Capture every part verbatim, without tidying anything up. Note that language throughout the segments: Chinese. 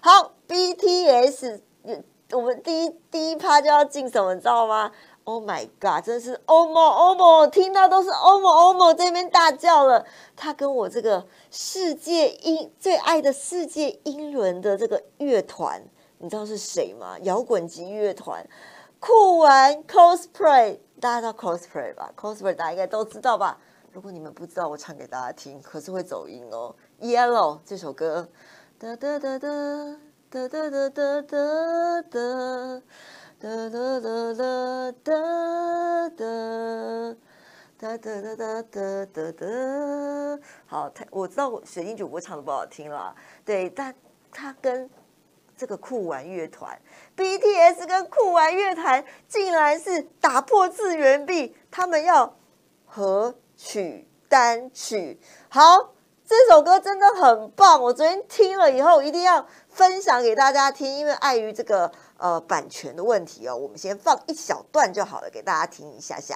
好 ，B T S， 我们第一第一趴就要进什么，你知道吗？Oh my god！ 真的是欧某欧某，听到都是欧某欧某这边大叫了。他跟我这个世界英最爱的世界英伦的这个乐团，你知道是谁吗？摇滚级乐团酷玩 cosplay， 大家知道 cosplay 吧 ？cosplay 大家应该都知道吧？如果你们不知道，我唱给大家听，可是会走音哦。Yellow 这首歌，哒哒哒哒哒哒哒哒哒哒。哒哒哒哒哒哒哒哒哒哒哒哒哒，好，我知道水晶主播唱的不好听啦，对，但他跟这个酷玩乐团 B T S 跟酷玩乐团竟然是打破次元壁，他们要合曲单曲，好。这首歌真的很棒，我昨天听了以后一定要分享给大家听，因为碍于这个呃版权的问题哦，我们先放一小段就好了，给大家听一下下。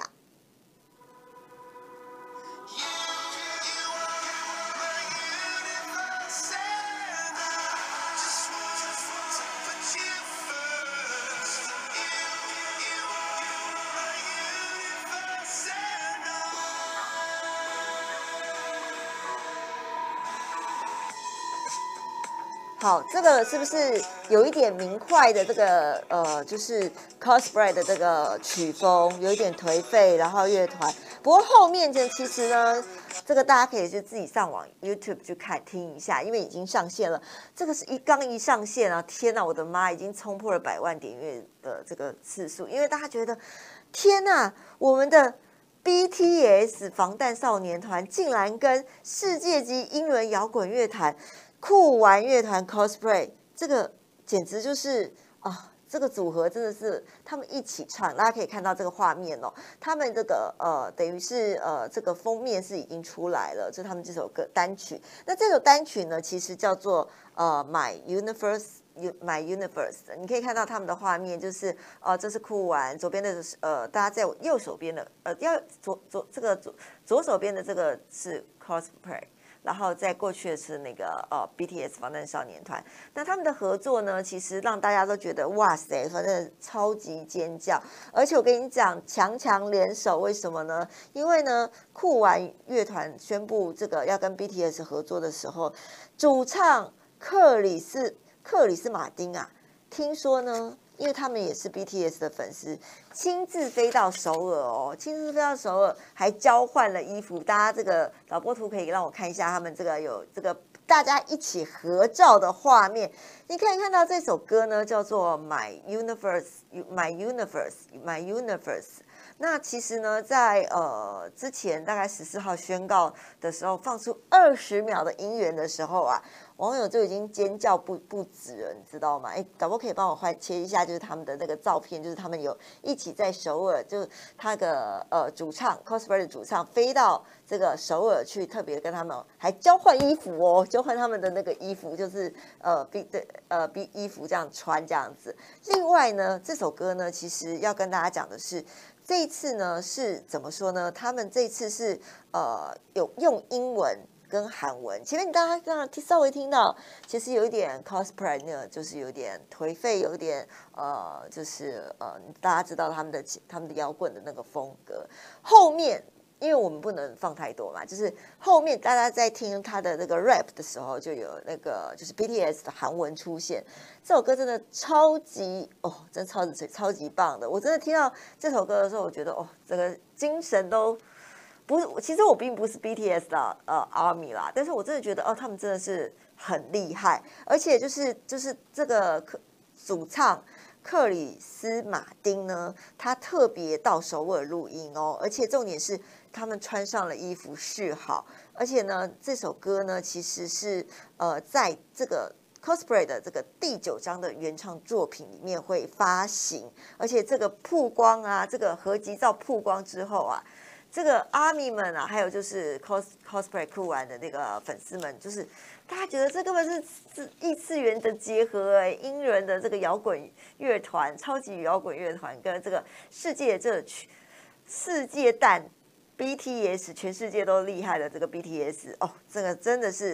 好，这个是不是有一点明快的这个呃，就是 cosplay 的这个曲风，有一点颓废，然后乐团。不过后面呢，其实呢，这个大家可以就自己上网 YouTube 去看听一下，因为已经上线了。这个是一刚一上线啊，天哪，我的妈，已经冲破了百万点阅的这个次数，因为大家觉得天哪，我们的 B T S 防弹少年团竟然跟世界级英伦摇滚乐团酷玩乐团 cosplay， 这个简直就是啊，这个组合真的是他们一起唱，大家可以看到这个画面哦。他们这个呃，等于是呃，这个封面是已经出来了，就是他们这首歌单曲。那这首单曲呢，其实叫做呃 My Universe。My Universe， 你可以看到他们的画面，就是呃，这是酷玩，左边的呃，大家在右手边的呃，要左左这个左左手边的这个是 cosplay。然后再过去的是那个呃 B T S 防弹少年团，那他们的合作呢，其实让大家都觉得哇塞，反正超级尖叫。而且我跟你讲，强强联手，为什么呢？因为呢，酷玩乐团宣布这个要跟 B T S 合作的时候，主唱克里斯克里斯马丁啊，听说呢。因为他们也是 B T S 的粉丝，亲自飞到首尔哦，亲自飞到首尔，还交换了衣服。大家这个导播图可以让我看一下，他们这个有这个大家一起合照的画面。你可以看到这首歌呢，叫做 My Universe，My Universe，My Universe。那其实呢，在呃之前大概十四号宣告的时候，放出二十秒的音源的时候啊。网友就已经尖叫不不止了，你知道吗？哎，导播可以帮我换切一下，就是他们的那个照片，就是他们有一起在首尔，就他的呃主唱 cosplay 的主唱飞到这个首尔去，特别跟他们还交换衣服哦，交换他们的那个衣服，就是呃 B 的呃 B 衣服这样穿这样子。另外呢，这首歌呢，其实要跟大家讲的是。这一次呢是怎么说呢？他们这一次是呃有用英文跟韩文。前面大家刚刚稍微听到，其实有一点 cosplay 呢，就是有点颓废，有点呃，就是呃，大家知道他们的他们的摇滚的那个风格。后面因为我们不能放太多嘛，就是后面大家在听他的那个 rap 的时候，就有那个就是 B T S 的韩文出现。这首歌真的超级哦，真的超级超级棒的。我真的听到这首歌的时候，我觉得哦，整个精神都不是。其实我并不是 B T S 的呃 Army 啦，但是我真的觉得哦，他们真的是很厉害，而且就是就是这个主唱。克里斯马丁呢，他特别到首尔录音哦，而且重点是他们穿上了衣服示好，而且呢，这首歌呢其实是呃在这个 cosplay 的这个第九章的原创作品里面会发行，而且这个曝光啊，这个合集照曝光之后啊。这个阿米们啊，还有就是 cos cosplay 酷玩的那个粉丝们，就是大家觉得这根本是是异次元的结合哎、欸，英伦的这个摇滚乐团，超级摇滚乐团跟这个世界这世界蛋 B T S， 全世界都厉害的这个 B T S 哦，这个真的是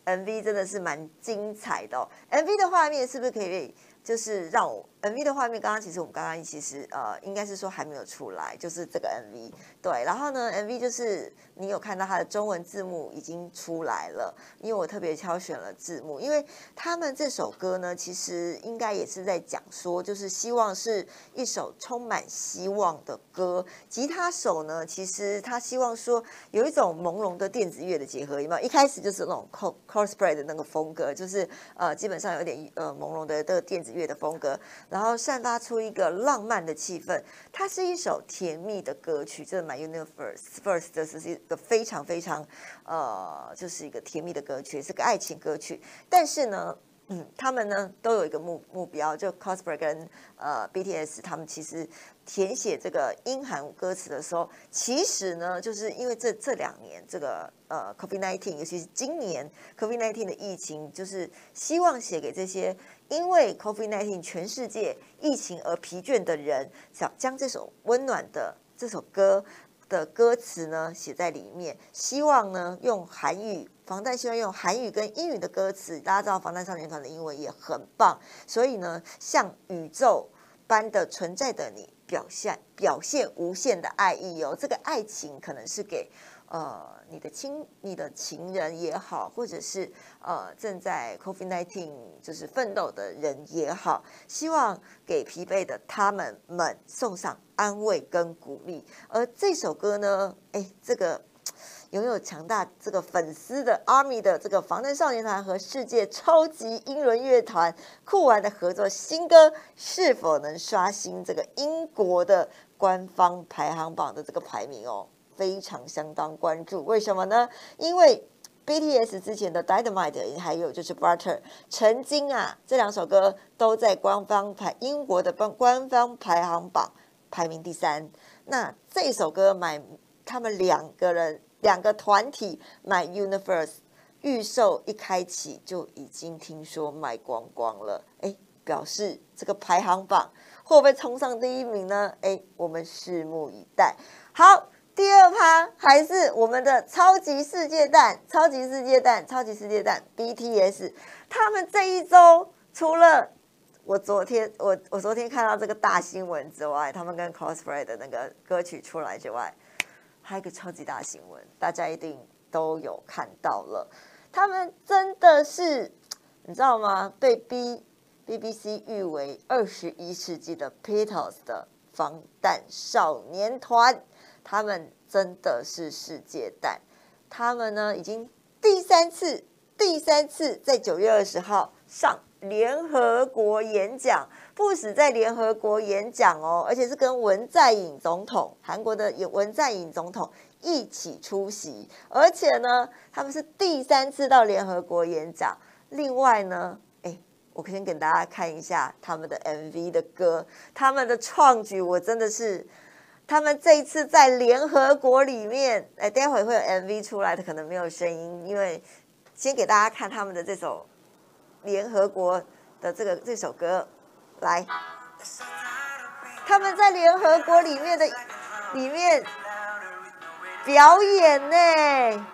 M V 真的是蛮精彩的哦。M V 的画面是不是可以？就是让我 M V 的画面，刚刚其实我们刚刚其实呃，应该是说还没有出来，就是这个 M V 对，然后呢 M V 就是你有看到它的中文字幕已经出来了，因为我特别挑选了字幕，因为他们这首歌呢，其实应该也是在讲说，就是希望是一首充满希望的歌。吉他手呢，其实他希望说有一种朦胧的电子乐的结合，有没有？一开始就是那种 cosplay 的那个风格，就是呃基本上有点呃朦胧的这个电子乐的风格，然后散发出一个浪漫的气氛。它是一首甜蜜的歌曲，这《My Universe First》这是一个非常非常呃，就是一个甜蜜的歌曲，是个爱情歌曲。但是呢，嗯，他们呢都有一个目目标，就 cosplay 跟呃 B T S 他们其实填写这个英韩歌词的时候，其实呢，就是因为这这两年这个呃 COVID 十九， 尤其是今年 COVID 十九 的疫情，就是希望写给这些因为 COVID 十九 全世界疫情而疲倦的人，想将这首温暖的这首歌的歌词呢写在里面，希望呢用韩语，防弹希望用韩语跟英语的歌词，大家知道防弹少年团的英文也很棒，所以呢向宇宙般的存在的你表现表现无限的爱意哦，这个爱情可能是给呃你的亲你的情人也好，或者是呃正在 COVID 十九 就是奋斗的人也好，希望给疲惫的他们们送上安慰跟鼓励。而这首歌呢，哎，这个拥有强大这个粉丝的 ARMY 的这个防弹少年团和世界超级英伦乐团酷玩的合作新歌，是否能刷新这个英国的官方排行榜的这个排名哦？非常相当关注。为什么呢？因为 B T S 之前的 Dynamite 还有就是 Butter 曾经啊这两首歌都在官方排英国的官方排行榜排名第三。那这首歌买他们两个人两个团体买 Universe 预售一开启就已经听说卖光光了，哎，表示这个排行榜会不会冲上第一名呢？哎，我们拭目以待。好。第二趴还是我们的超级世界蛋，超级世界蛋，超级世界蛋 B T S， 他们这一周除了我昨天我我昨天看到这个大新闻之外，他们跟 cosplay 的那个歌曲出来之外，还有一个超级大新闻，大家一定都有看到了，他们真的是你知道吗？被 B B B C 誉为二十一世纪的 Beatles 的防弹少年团。他们真的是世界蛋，他们呢已经第三次、第三次在九月二十号上联合国演讲，不止在联合国演讲哦，而且是跟文在寅总统，韩国的文在寅总统一起出席，而且呢，他们是第三次到联合国演讲。另外呢，哎，我先给大家看一下他们的 M V 的歌，他们的创举，我真的是。他们这一次在联合国里面，哎，待会会有 M V 出来的，可能没有声音，因为先给大家看他们的这首联合国的这个这首歌，来，他们在联合国里面的里面表演呢。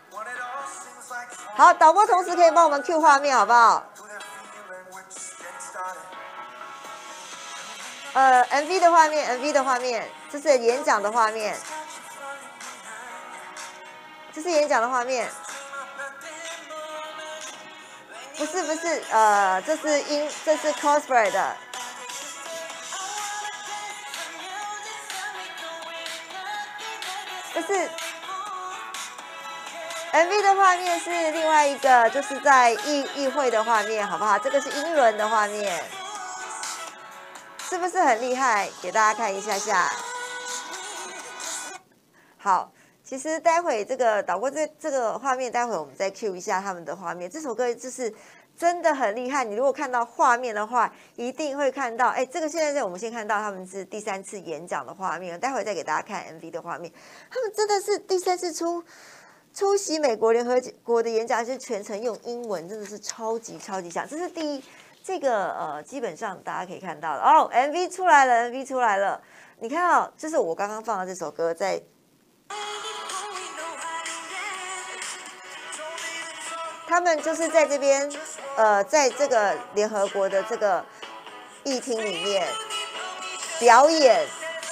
好，导播同时可以帮我们 Q 画面，好不好？呃 ，M V 的画面 ，M V 的画面，这是演讲的画面，这是演讲的画面，不是不是，呃，这是音，这是 cosplay 的，这是 M V 的画面是另外一个，就是在议议会的画面，好不好？这个是英伦的画面。是不是很厉害？给大家看一下下。好，其实待会这个导播这这个画面，待会我们再 Q 一下他们的画面。这首歌就是真的很厉害。你如果看到画面的话，一定会看到。哎，这个现在我们先看到他们是第三次演讲的画面，待会再给大家看 M V 的画面。他们真的是第三次出出席美国联合国的演讲，是全程用英文，真的是超级超级强。这是第一。这个呃，基本上大家可以看到了哦 ，M V 出来了 ，M V 出来了。你看到、哦，就是我刚刚放的这首歌在， 他们就是在这边，呃，在这个联合国的这个议厅里面表演，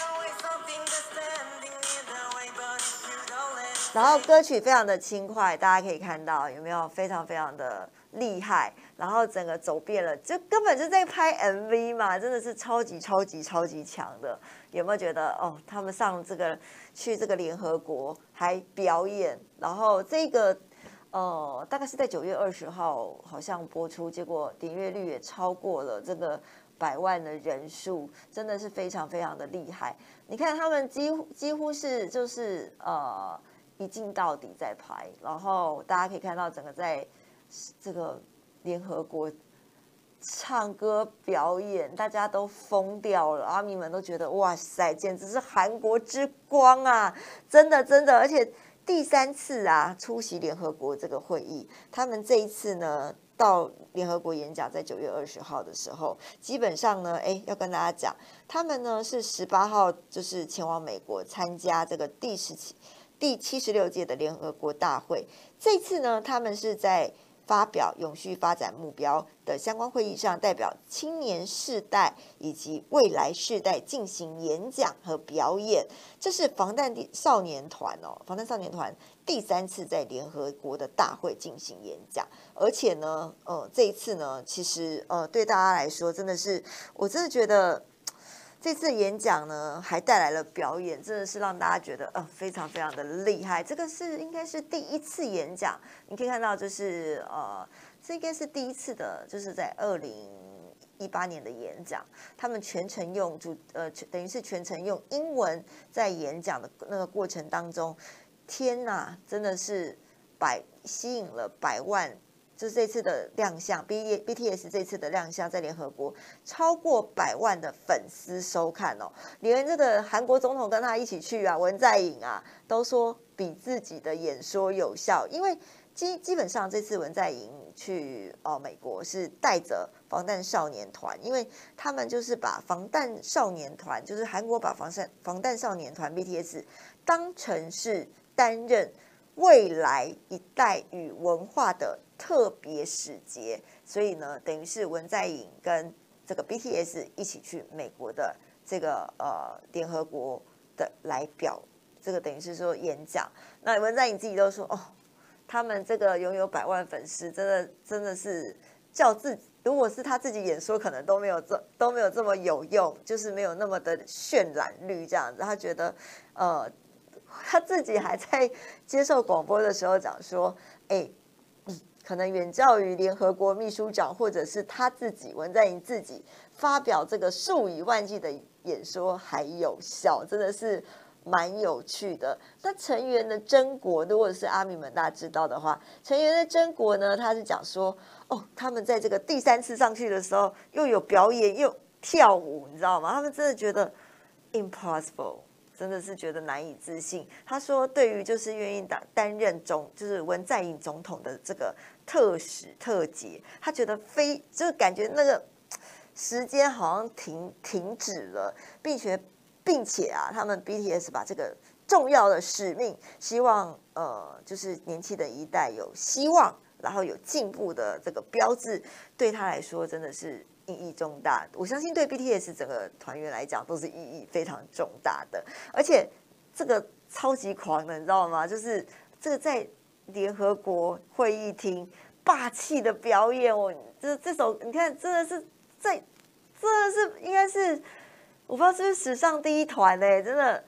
然后歌曲非常的轻快，大家可以看到有没有非常非常的厉害，然后整个走遍了，就根本就在拍 M V 嘛，真的是超级超级超级强的。有没有觉得哦，他们上这个去这个联合国还表演，然后这个呃大概是在九月二十号好像播出，结果点阅率也超过了这个百万的人数，真的是非常非常的厉害。你看他们几乎几乎是就是呃一镜到底在拍，然后大家可以看到整个在这个联合国唱歌表演，大家都疯掉了，阿迷们都觉得哇塞，简直是韩国之光啊！真的真的，而且第三次啊出席联合国这个会议，他们这一次呢到联合国演讲，在九月二十号的时候，基本上呢，哎，要跟大家讲，他们呢是十八号就是前往美国参加这个第十七第七十六届的联合国大会，这次呢他们是在发表永续发展目标的相关会议上，代表青年世代以及未来世代进行演讲和表演。这是防弹少年团哦，防弹少年团第三次在联合国的大会进行演讲，而且呢，呃，这一次呢，其实呃，对大家来说，真的是，我真的觉得。这次演讲呢，还带来了表演，真的是让大家觉得呃非常非常的厉害。这个是应该是第一次演讲，你可以看到就是呃，这应该是第一次的，就是在二零一八年的演讲，他们全程用主呃等于是全程用英文在演讲的那个过程当中，天哪，真的是百吸引了百万。就是这次的亮相 ，B B T S 这次的亮相在联合国超过百万的粉丝收看哦，连这个韩国总统跟他一起去啊，文在寅啊，都说比自己的演说有效，因为基基本上这次文在寅去呃美国是带着防弹少年团，因为他们就是把防弹少年团，就是韩国把防弹防弹少年团 B T S 当成是担任未来一代与文化的特别使节，所以呢，等于是文在寅跟这个 B T S 一起去美国的这个呃联合国的来表，这个等于是说演讲。那文在寅自己都说，哦，他们这个拥有百万粉丝，真的真的是叫自己，如果是他自己演说，可能都没有这都没有这么有用，就是没有那么的渲染率这样子。他觉得，呃。他自己还在接受广播的时候讲说，哎，可能远较于联合国秘书长或者是他自己文在寅自己发表这个数以万计的演说还有效，真的是蛮有趣的。那成员的真国，如果是阿米们大家知道的话，成员的真国呢，他是讲说，哦，他们在这个第三次上去的时候又有表演又跳舞，你知道吗？他们真的觉得 impossible。真的是觉得难以置信。他说，对于就是愿意担担任总就是文在寅总统的这个特使特节，他觉得非就是感觉那个时间好像停停止了，并且并且啊，他们 B T S 把这个重要的使命，希望呃就是年轻的一代有希望，然后有进步的这个标志，对他来说真的是。意义重大，我相信对 B T S 整个团员来讲都是意义非常重大的，而且这个超级狂的，你知道吗？就是这个在联合国会议厅霸气的表演，我这这首你看真的是在真的是应该是我不知道是不是史上第一团嘞、欸，真的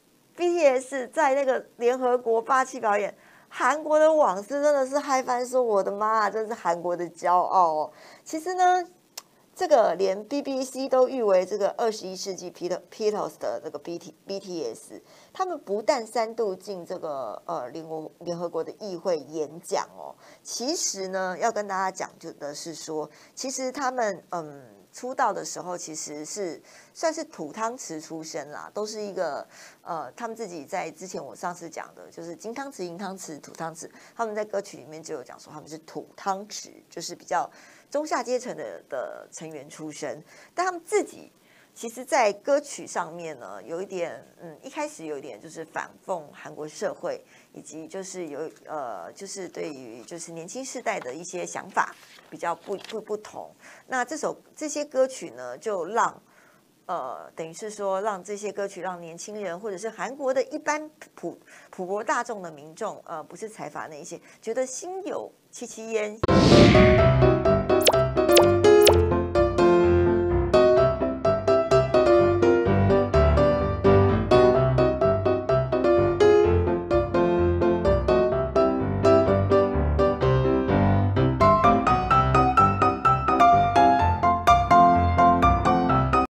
B T S 在那个联合国霸气表演。韩国的网丝真的是嗨翻说：“我的妈，真是韩国的骄傲哦！”其实呢。这个连 B B C 都誉为这个二十一世纪 Beatles 的这个 B T B T S， 他们不但三度进这个呃联合联合国的议会演讲哦，其实呢要跟大家讲就的是说，其实他们嗯出道的时候其实是算是土汤匙出身啦，都是一个呃他们自己在之前我上次讲的就是金汤匙、银汤匙、土汤匙，他们在歌曲里面就有讲说他们是土汤匙，就是比较。中下阶层的的成员出身，但他们自己其实在歌曲上面呢，有一点，嗯，一开始有一点就是反讽韩国社会，以及就是有呃，就是对于就是年轻世代的一些想法比较不不不同。那这首这些歌曲呢，就让呃，等于是说让这些歌曲让年轻人或者是韩国的一般普普罗大众的民众，呃，不是财阀那一些，觉得心有戚戚焉。